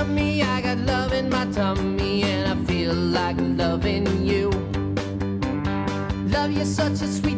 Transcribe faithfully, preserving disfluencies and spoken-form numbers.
love me, I got love in my tummy, and I feel like loving you. Love, you're such a sweet